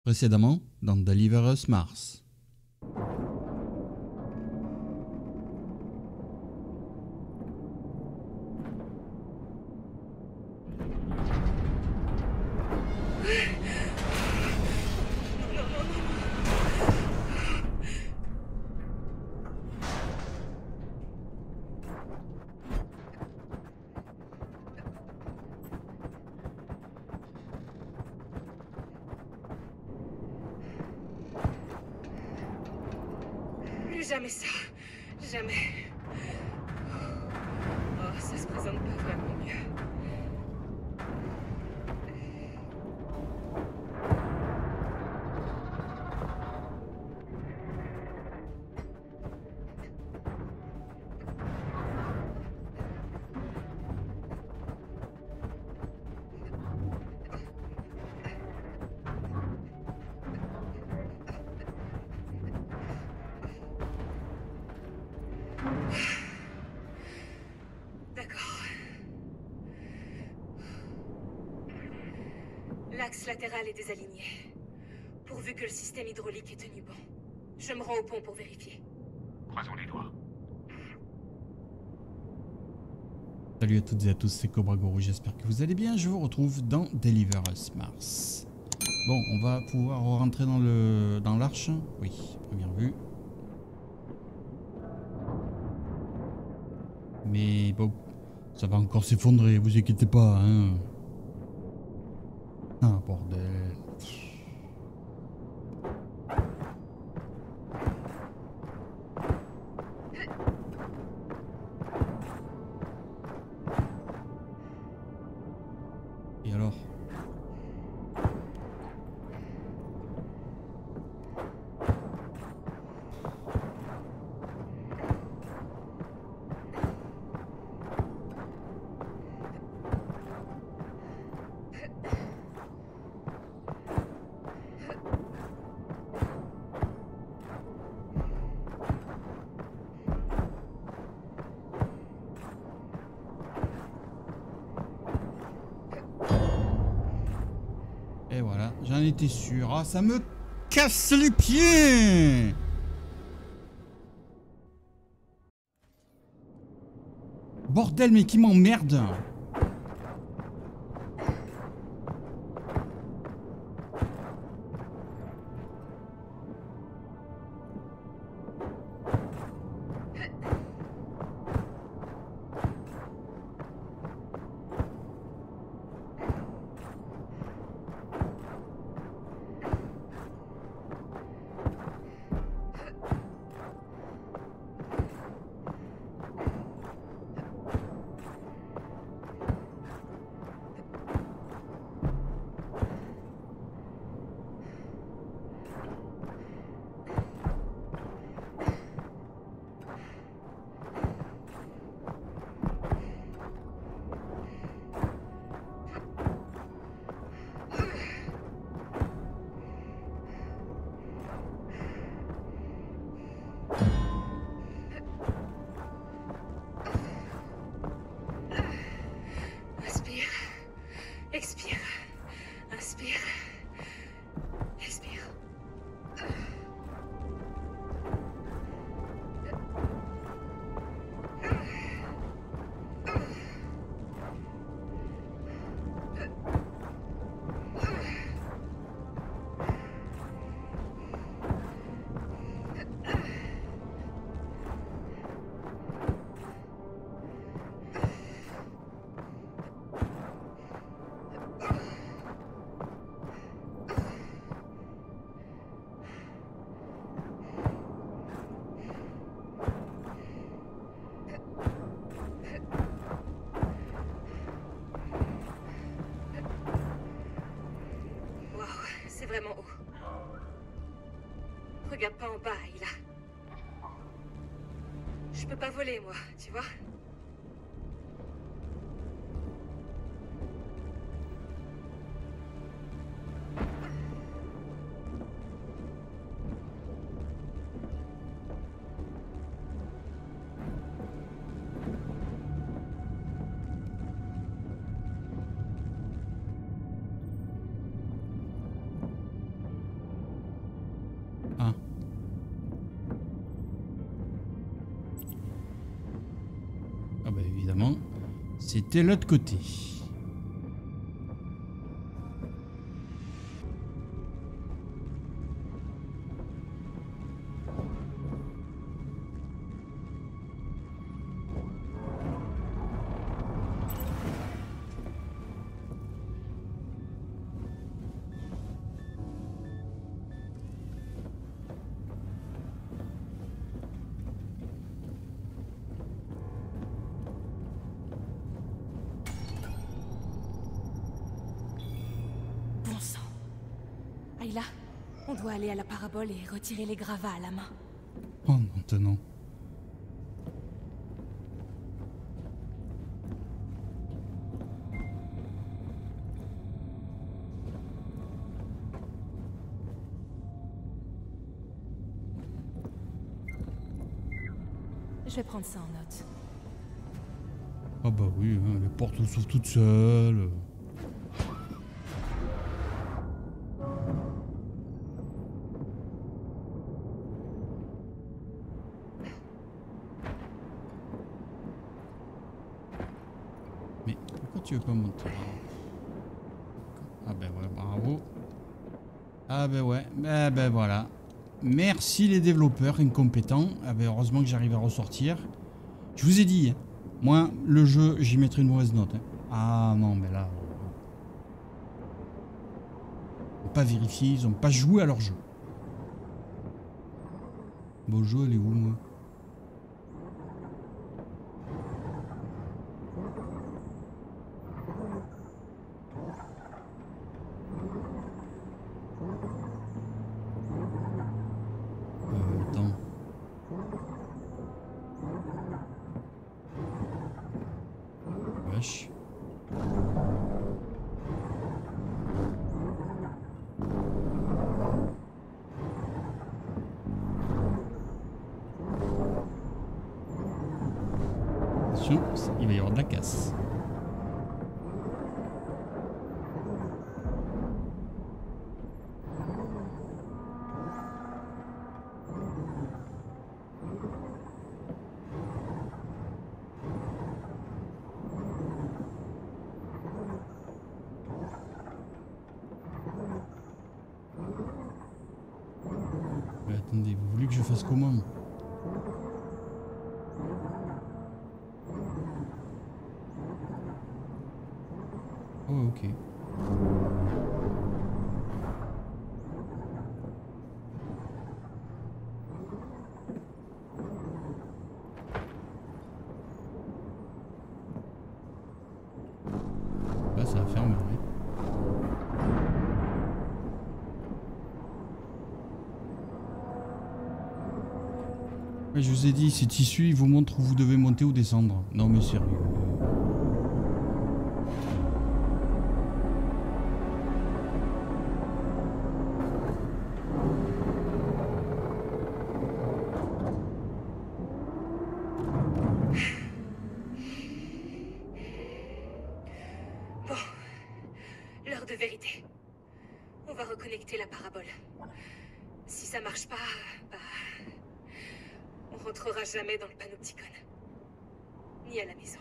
Précédemment, dans Deliver Us Mars. Jamais ça. Jamais. Oh, ça se présente pas vraiment mieux. L'axe latéral est désaligné. Pourvu que le système hydraulique ait tenu bon. Je me rends au pont pour vérifier. Croisons les doigts. Salut à toutes et à tous, c'est Cobra Guru, j'espère que vous allez bien. Je vous retrouve dans Deliver Us Mars. Bon, on va pouvoir rentrer dans l'arche. Oui, première vue. Mais bon, ça va encore s'effondrer, vous inquiétez pas, hein. Ah, bordel. Et alors? Et voilà, j'en étais sûr. Ah, ça me casse les pieds! Bordel, mais qui m'emmerde! Inspire. Expire. Inspire. Expire. C'est vraiment haut. Regarde pas en bas, Ayla. Je peux pas voler, moi, tu vois. C'était l'autre côté. Bon sang. Ayla, on doit aller à la parabole et retirer les gravats à la main. Oh, maintenant. Je vais prendre ça en note. Ah bah oui, hein, les portes s'ouvrent toutes seules. Mais pourquoi tu veux pas monter? Ah ben ouais, bravo. Ah ben ouais, ben voilà. Merci les développeurs incompétents. Ah ben heureusement que j'arrive à ressortir. Je vous ai dit, hein, moi le jeu j'y mettrai une mauvaise note. Hein. Ah non mais là... Ils n'ont pas vérifié, ils n'ont pas joué à leur jeu. Bon jeu, elle est où moi? Attends. Wesh. Attention, il va y avoir de la casse. Mais attendez, vous voulez que je fasse comment? Oh ok. Là ça va fermer. Je vous ai dit, ces tissus, ils vous montrent où vous devez monter ou descendre. Non mais sérieux. Bon, l'heure de vérité. On va reconnecter la parabole. Si ça marche pas, bah... on rentrera jamais dans le panopticon. Ni à la maison.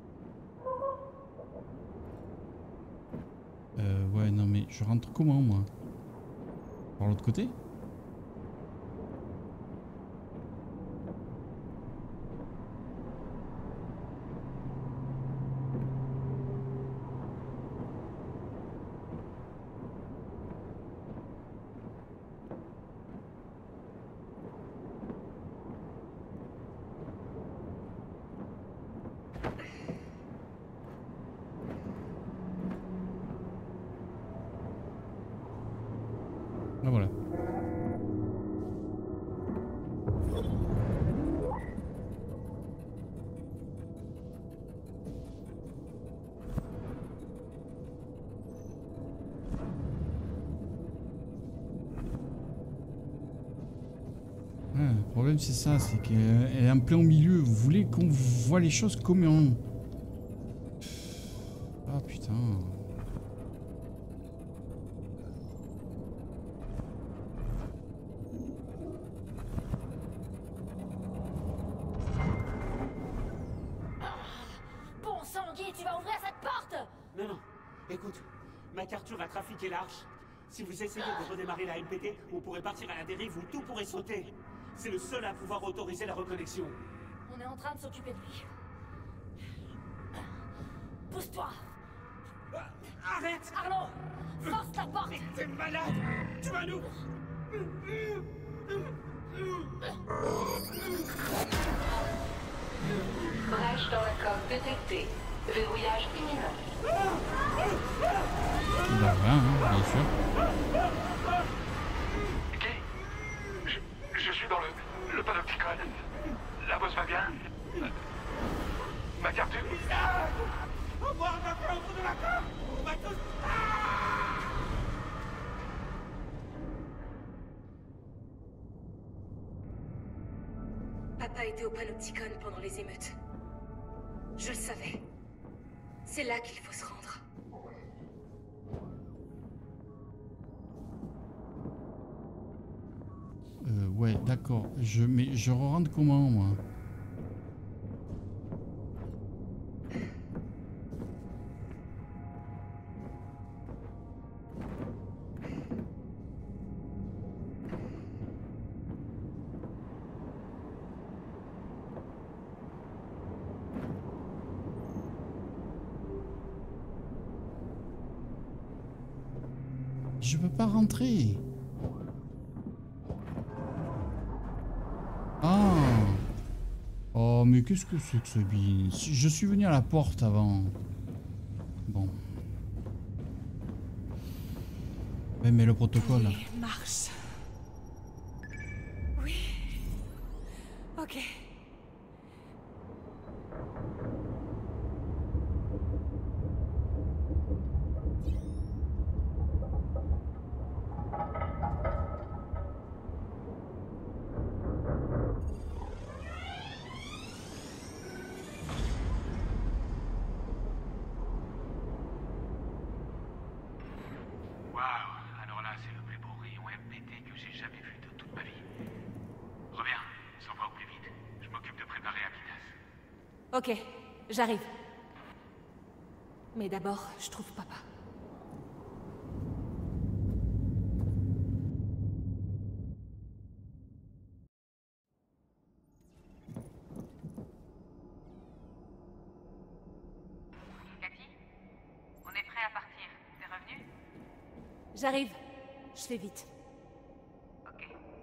Ouais, non mais je rentre comment moi? Par l'autre côté? Ah voilà. Le problème c'est ça, c'est qu'elle est en plein au milieu. Vous voulez qu'on voit les choses comment? Ah putain. Bon sang, Git! Écoute, MacArthur va trafiquer l'arche. Si vous essayez de redémarrer la MPT, vous pourrez partir à la dérive où tout pourrait sauter. C'est le seul à pouvoir autoriser la reconnexion. On est en train de s'occuper de lui. Pousse-toi! Arrête! Arlo! Force la porte! Mais t'es malade! Tu vas nous... Brèche dans la coque détectée. Verrouillage imminent. Bah ouais, hein, bien sûr. Je suis dans le panopticon. La bosse va bien. MacArthur. Au revoir, on va pas au bout de la coque! On va tous... Papa était au Panopticon pendant les émeutes. Je le savais. C'est là qu'il faut se rendre. Ouais, d'accord. Mais je rentre comment, moi? Je peux pas rentrer. Ah. Oh, mais qu'est-ce que c'est que ce bin? Je suis venu à la porte avant. Bon. Ouais, mais le protocole. Allez, marche. Oui. Ok. Ok, j'arrive. Mais d'abord, je trouve papa. Cathy, on est prêt à partir. T'es revenu? J'arrive. Je fais vite. Ok.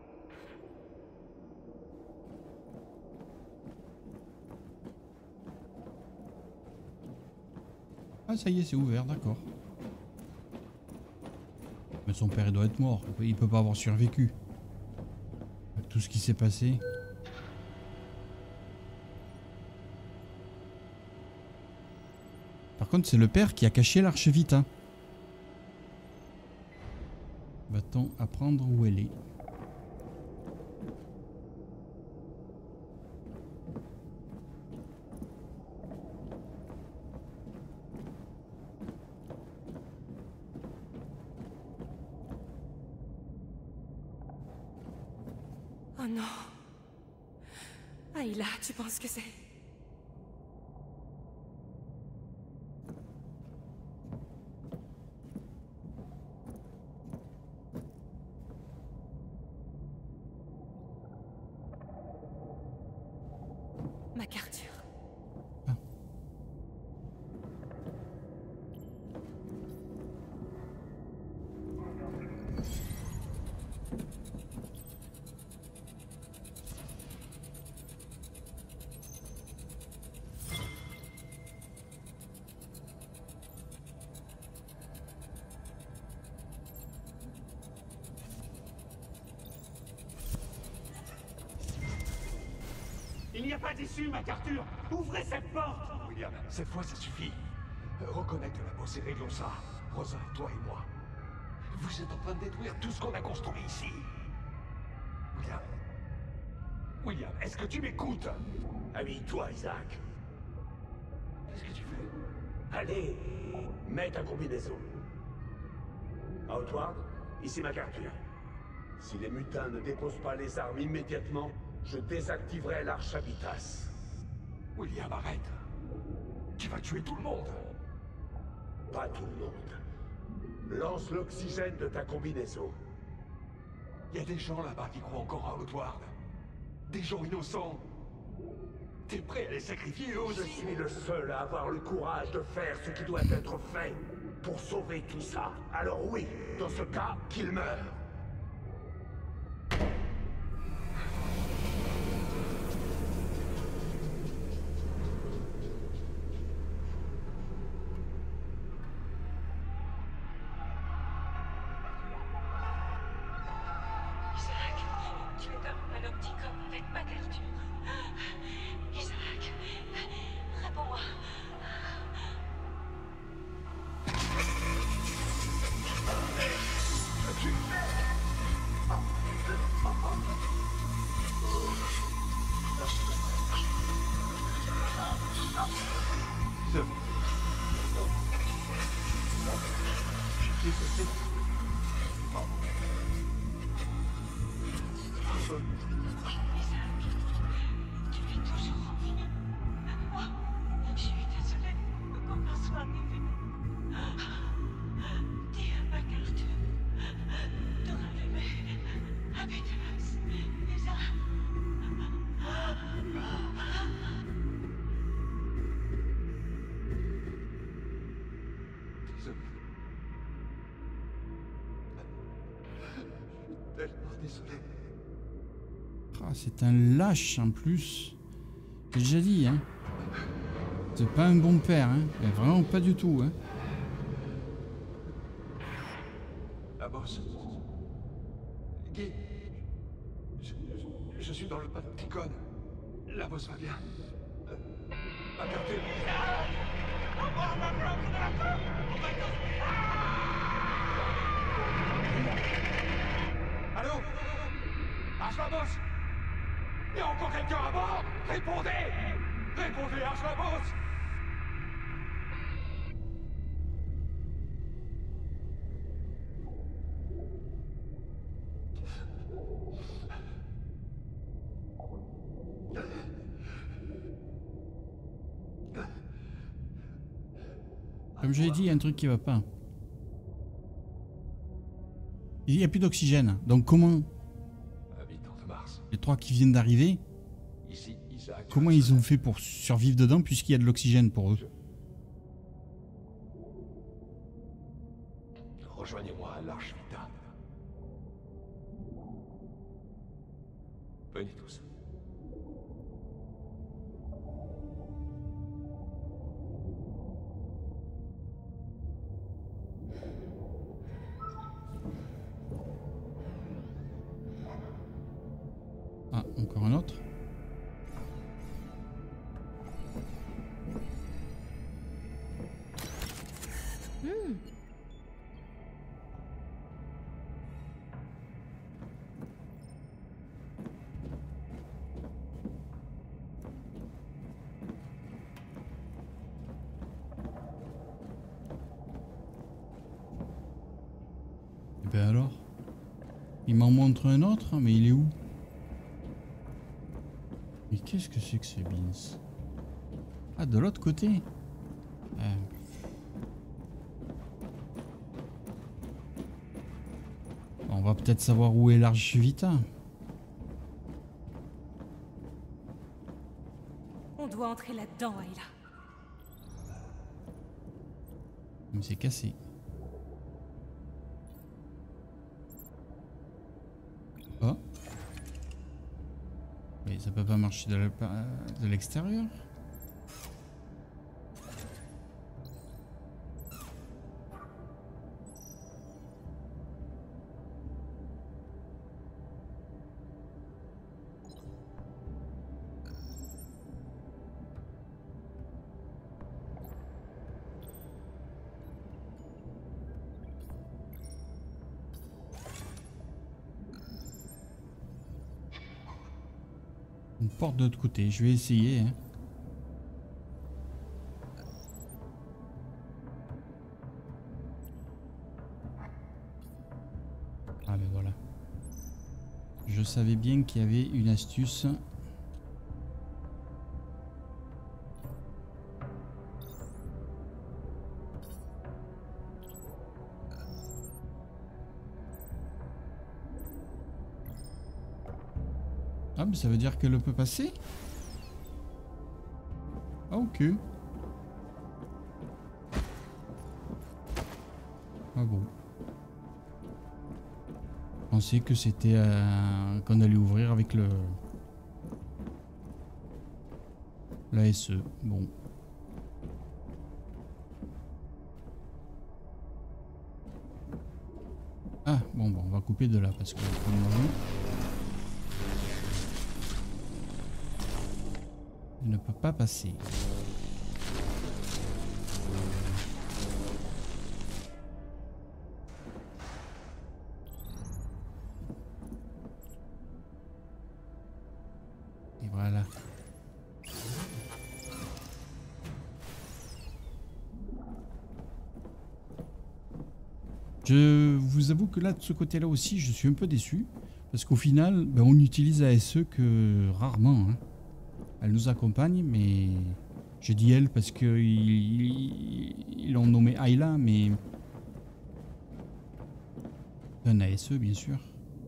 Ah, ça y est, c'est ouvert, d'accord. Mais son père, il doit être mort. Il peut pas avoir survécu. Avec tout ce qui s'est passé. Par contre, c'est le père qui a caché l'arche vita. Va-t-on apprendre où elle est? Oh non. Aïla, tu penses que c'est... MacArthur. Ah. Il n'y a pas d'issue, MacArthur! Ouvrez cette porte! William, cette fois ça suffit. Reconnecte la bosse et réglons ça. Rosa, toi et moi. Vous êtes en train de détruire tout ce qu'on a construit ici. William. William, est-ce que tu m'écoutes? Habille-toi, Isaac. Qu'est-ce que tu fais? Allez, mets ta combinaison. Outward, ici MacArthur. Si les mutins ne déposent pas les armes immédiatement, je désactiverai l'arche Habitas. William, arrête. Tu vas tuer tout le monde. Pas tout le monde. Lance l'oxygène de ta combinaison. Il y a des gens là-bas qui croient encore à Outward. Des gens innocents. T'es prêt à les sacrifier eux Je aussi? suis le seul à avoir le courage de faire ce qui doit être fait pour sauver tout ça. Alors oui, dans ce cas, qu'il meure. Isaac, tu es un panopticon avec Matertu. Isaac, réponds-moi. Tu es toujours en vie. Moi, je suis désolée de comment soit arrivé. Dis à Macarthur de rallumer Habitas. Isaac. Tellement désolé. Ah, c'est un lâche en plus. J'ai déjà dit, hein. C'est pas un bon père, hein. Mais vraiment pas du tout, hein. La bosse. Guy. Je suis dans le Panopticon. La bosse va bien. Macarthur. Allô? Arche la bosse? Il y a encore quelqu'un à bord? Répondez! Répondez, Arche la bosse! Comme je l'ai dit, il y a un truc qui va pas. Il n'y a plus d'oxygène. Donc comment Habitant de Mars. les trois qui viennent d'arriver, Ici, Isaac. comment ils ont fait pour survivre dedans puisqu'il y a de l'oxygène pour eux? Rejoignez-moi à l'Arche Vita. Venez tous. Ah, encore un autre. Et ben alors? Il m'en montre un autre, mais il est où? Mais qu'est-ce que c'est que ces beans? Ah, de l'autre côté? On va peut-être savoir où est l'Arche Vita. On doit entrer là-dedans, Ayla. Mais c'est cassé. Oh. Mais ça peut pas marcher de l'extérieur. Une porte de l'autre côté, je vais essayer. Hein. Ah ben voilà. Je savais bien qu'il y avait une astuce. Ah, mais ça veut dire qu'elle peut passer? Ah, ok. Ah bon. Je pensais que c'était qu'on allait ouvrir avec le... la SE. Bon. Ah, bon, on va couper de là parce que... il ne peut pas passer. Et voilà. Je vous avoue que là, de ce côté-là aussi, je suis un peu déçu. Parce qu'au final, ben, on utilise ASE que rarement. Hein. Elle nous accompagne, mais... je dis elle parce qu'ils l'ont nommé Ayla, mais... un ASE, bien sûr.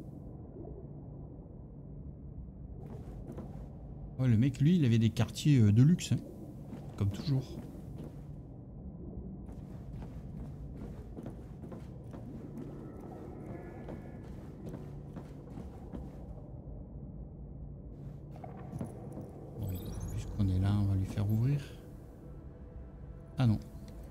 Ouais, le mec, lui, il avait des quartiers de luxe. Hein. Comme toujours. On est là, on va lui faire ouvrir. Ah non.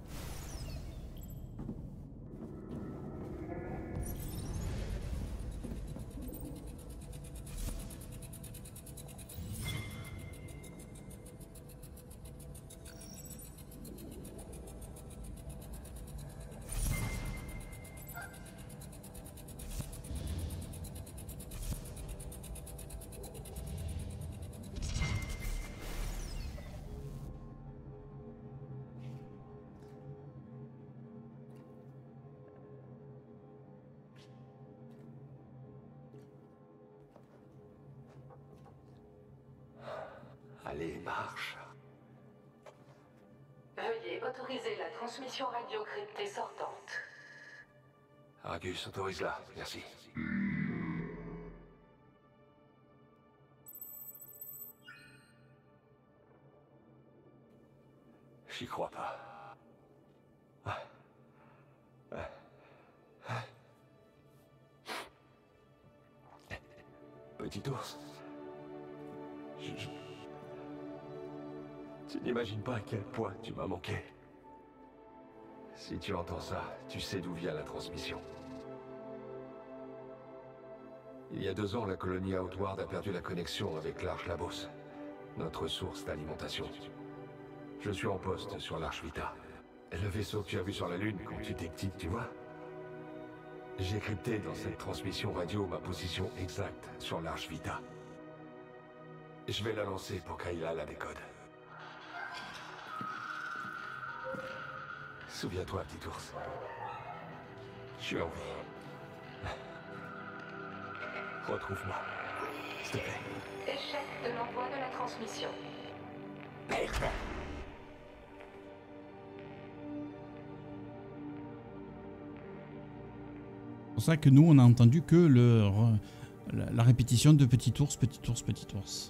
Allez, marche. Veuillez autoriser la transmission radio cryptée sortante. Argus, autorise-la, merci. J'y crois pas. Petit ours. Tu n'imagines pas à quel point tu m'as manqué. Si tu entends ça, tu sais d'où vient la transmission. Il y a 2 ans, la colonie Outward a perdu la connexion avec l'Arche Labos, notre source d'alimentation. Je suis en poste sur l'Arche Vita. Le vaisseau que tu as vu sur la Lune quand tu étais petite, tu vois? J'ai crypté dans cette transmission radio ma position exacte sur l'Arche Vita. Je vais la lancer pour qu'Ayla la décode. Souviens-toi, petit ours. Je suis en vie. Retrouve-moi, s'il te plaît. Échec de l'envoi de la transmission. Merde! C'est pour ça que nous, on a entendu que la répétition de Petit ours, Petit ours, Petit ours.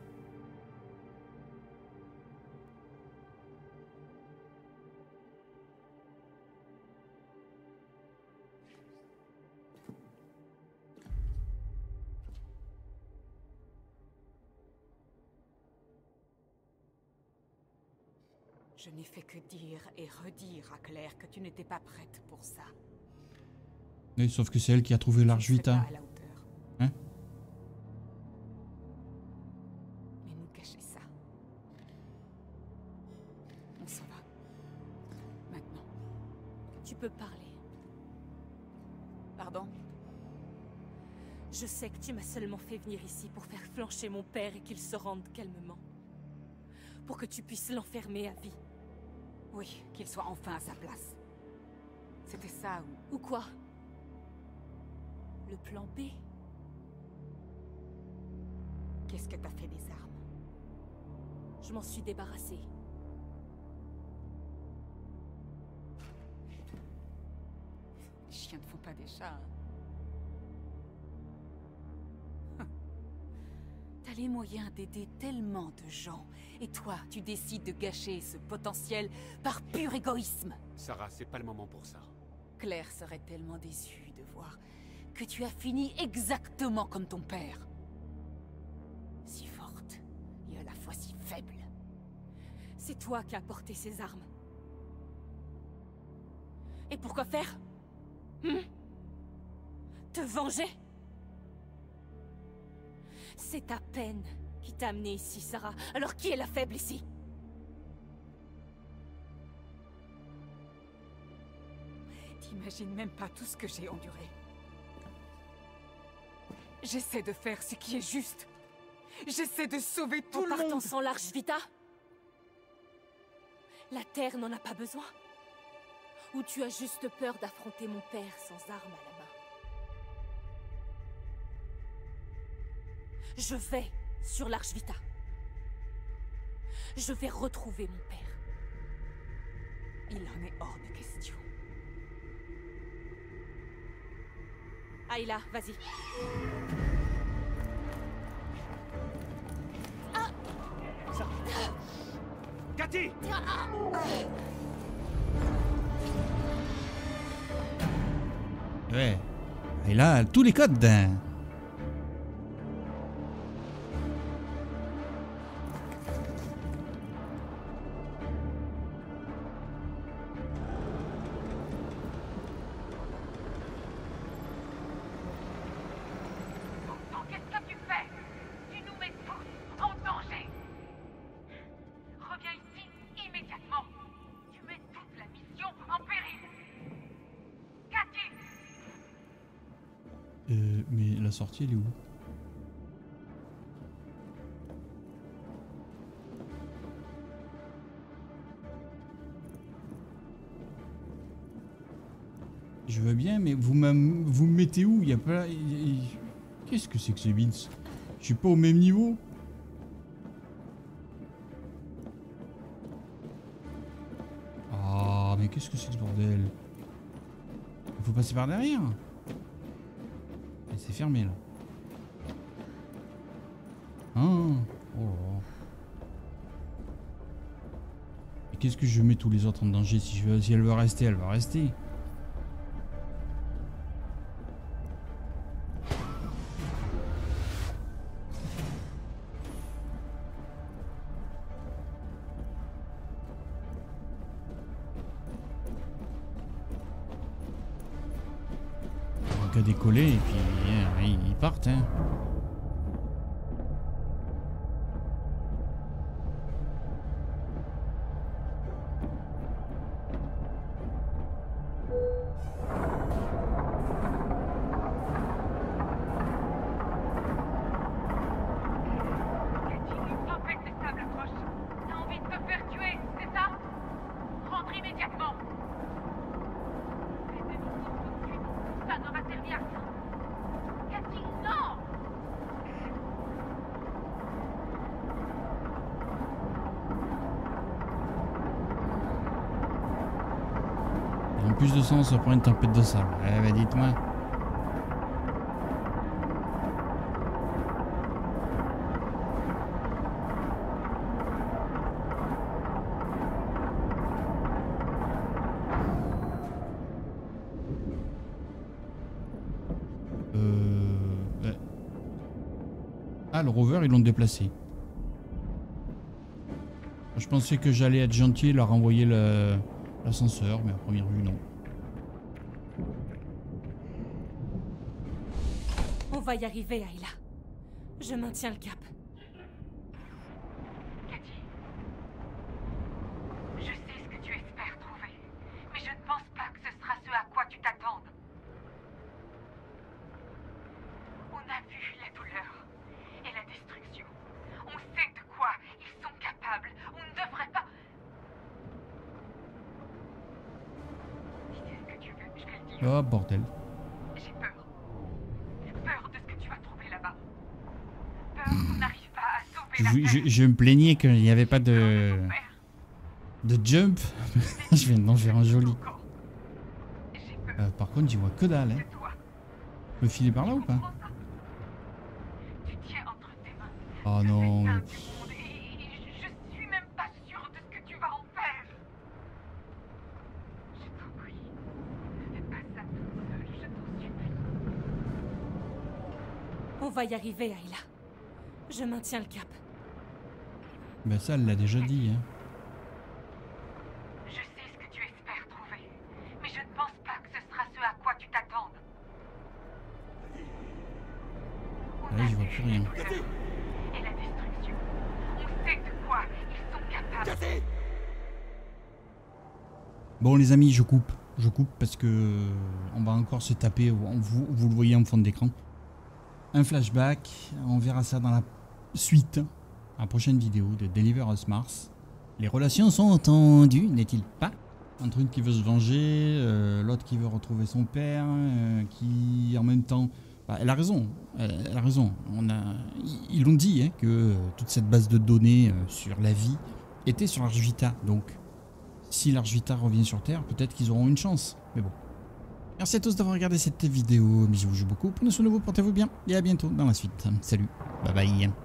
Je n'ai fait que dire et redire à Claire que tu n'étais pas prête pour ça. Oui, sauf que c'est elle qui a trouvé l'Arche Vita. Pas à la hauteur. Hein? Mais nous cacher ça. On s'en va. Maintenant. Tu peux parler. Pardon? Je sais que tu m'as seulement fait venir ici pour faire flancher mon père et qu'il se rende calmement. Pour que tu puisses l'enfermer à vie. Oui, qu'il soit enfin à sa place. C'était ça ou quoi? Le plan B? Qu'est-ce que t'as fait des armes? Je m'en suis débarrassée. Les chiens ne font pas des chats, hein. T'as les moyens d'aider tellement de gens, et toi, tu décides de gâcher ce potentiel par pur égoïsme. Sarah, c'est pas le moment pour ça. Claire serait tellement déçue de voir que tu as fini exactement comme ton père. Si forte, et à la fois si faible. C'est toi qui as porté ces armes. Et pourquoi faire? Te venger? C'est ta peine qui t'a amené ici, Sarah. Alors qui est la faible ici? T'imagines même pas tout ce que j'ai enduré. J'essaie de faire ce qui est juste. J'essaie de sauver tout le monde. En partant sans l'Arche Vita? La Terre n'en a pas besoin? Ou tu as juste peur d'affronter mon père sans armes à la main? Je vais sur l'Arche Vita. Je vais retrouver mon père. Il en est hors de question. Ayla, vas-y. Cathy! Ouais. Et là, tous les codes. Qu'est-ce que tu fais? Tu nous mets tous en danger. Reviens ici immédiatement. Tu mets toute la mission en péril. Cathy! Mais la sortie, elle est où? Je veux bien, mais vous me mettez où? Il y a pas... Qu'est-ce que c'est que ce Vince? Je suis pas au même niveau? Ah, mais qu'est-ce que c'est que ce bordel? Il faut passer par derrière? C'est fermé là. Ah, oh là là. Et qu'est-ce que je mets tous les autres en danger? Si elle veut rester, elle va rester. Qu'à décoller et puis ils partent hein. Empêche les sables approchent. T'as envie de te faire tuer, c'est ça? Rentre immédiatement. Fais demi-tour tout de suite. Ça n'aura servi à rien. Cathy, non! En plus de ça, on se prend une tempête de sable. Eh ben dites-moi. Ouais. Ah, le rover, ils l'ont déplacé. Je pensais que j'allais être gentil et leur envoyer l'ascenseur, mais à première vue, non. On va y arriver, Ayla. Je maintiens le cap. Cathy, je sais ce que tu espères trouver, mais je ne pense pas que ce sera ce à quoi tu t'attendes. On a vu la douleur et la destruction. On sait de quoi ils sont capables. On ne devrait pas... Si c'est ce que tu veux, je vais le dire. Oh, bordel. J'ai peur. Peur de ce que tu vas trouver là-bas. Peur qu'on n'arrive pas à sauver la Terre. Je me plaignais qu'il n'y avait pas Peur de ton père. de jump. Je viens d'en faire un joli. Encore. J'ai peur Par contre, j'y vois que dalle. Hein. de toi. Le filer par là ou pas? Tu tiens entre tes mains Oh non. Et je suis même pas sûre de ce que tu vas en faire. Je t'en prie. Fais pas ça toute seule, je t'en supplie. On va y arriver, Ayla. Je maintiens le cap. Ben ça, elle l'a déjà dit. Hein. Je sais ce que tu espères trouver, mais je ne pense pas que ce sera ce à quoi tu t'attendes. Là, je vois plus rien. Et la destruction. On sait de quoi ils sont capables. Bon les amis, je coupe parce que on va encore se taper, vous le voyez en fond d'écran. Un flashback, on verra ça dans la suite, la prochaine vidéo de Deliver Us Mars. Les relations sont tendues, n'est-il pas? Entre une qui veut se venger, l'autre qui veut retrouver son père, qui en même temps... Bah, elle a raison, elle a raison. Ils l'ont dit hein, que toute cette base de données sur la vie était sur l'Arche Vita, donc si l'Arche Vita revient sur Terre, peut-être qu'ils auront une chance, mais bon. Merci à tous d'avoir regardé cette vidéo, mais je vous joue beaucoup, prenez soin de vous, portez-vous bien, et à bientôt dans la suite. Salut, bye bye.